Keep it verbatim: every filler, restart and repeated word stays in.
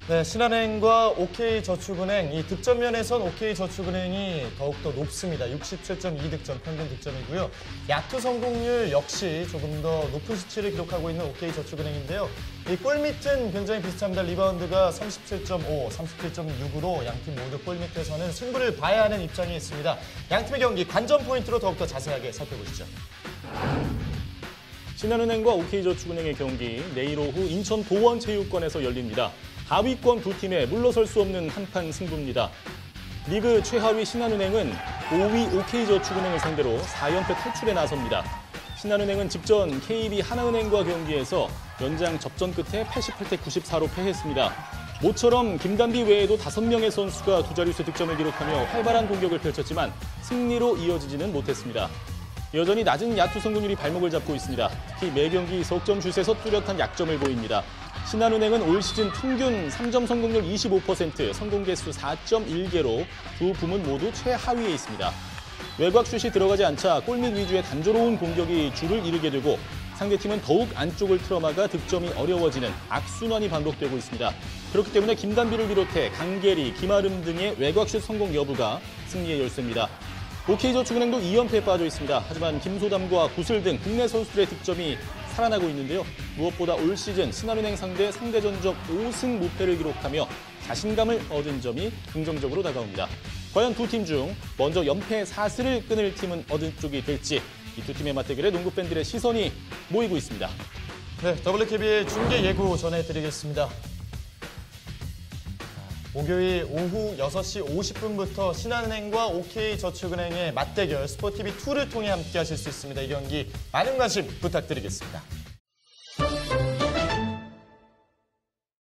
네, 신한은행과 오케이저축은행, 이 득점면에선 오케이저축은행이 더욱더 높습니다. 육십칠 점 이 득점, 평균 득점이고요. 야투 성공률 역시 조금 더 높은 수치를 기록하고 있는 오케이저축은행인데요. 이 골밑은 굉장히 비슷합니다. 리바운드가 삼십칠 점 오, 삼십칠 점 육으로 양팀 모두 골밑에서는 승부를 봐야 하는 입장에 있습니다. 양팀의 경기 관전 포인트로 더욱더 자세하게 살펴보시죠. 신한은행과 오케이저축은행의 경기 내일 오후 인천 도원체육관에서 열립니다. 하위권 두 팀에 물러설 수 없는 한판 승부입니다. 리그 최하위 신한은행은 오 위 오케이저축은행을 상대로 사 연패 탈출에 나섭니다. 신한은행은 직전 케이비 하나은행과 경기에서 연장 접전 끝에 팔십팔 대 구십사로 패했습니다. 모처럼 김단비 외에도 다섯 명의 선수가 두 자릿수 득점을 기록하며 활발한 공격을 펼쳤지만 승리로 이어지지는 못했습니다. 여전히 낮은 야투 성공률이 발목을 잡고 있습니다. 특히 매경기 석점 슛에서 뚜렷한 약점을 보입니다. 신한은행은 올 시즌 평균 삼 점 성공률 이십오 퍼센트, 성공 개수 사 점 일 개로 두 부문 모두 최하위에 있습니다. 외곽 슛이 들어가지 않자 골밑 위주의 단조로운 공격이 줄을 이루게 되고 상대팀은 더욱 안쪽을 틀어막아 득점이 어려워지는 악순환이 반복되고 있습니다. 그렇기 때문에 김단비를 비롯해 강계리, 김아름 등의 외곽 슛 성공 여부가 승리의 열쇠입니다. 오케이저축은행도 이 연패에 빠져 있습니다. 하지만 김소담과 구슬 등 국내 선수들의 득점이 살아나고 있는데요. 무엇보다 올 시즌 신한은행 상대 상대전적 오 승 무패를 기록하며 자신감을 얻은 점이 긍정적으로 다가옵니다. 과연 두 팀 중 먼저 연패 사슬을 끊을 팀은 어느 쪽이 될지 이 두 팀의 맞대결에 농구 팬들의 시선이 모이고 있습니다. 네, 더블유케이비의 중계 예고 전해드리겠습니다. 목요일 오후 여섯 시 오십 분부터 신한은행과 오케이저축은행의 맞대결 스포티비 이를 통해 함께 하실 수 있습니다. 이 경기 많은 관심 부탁드리겠습니다.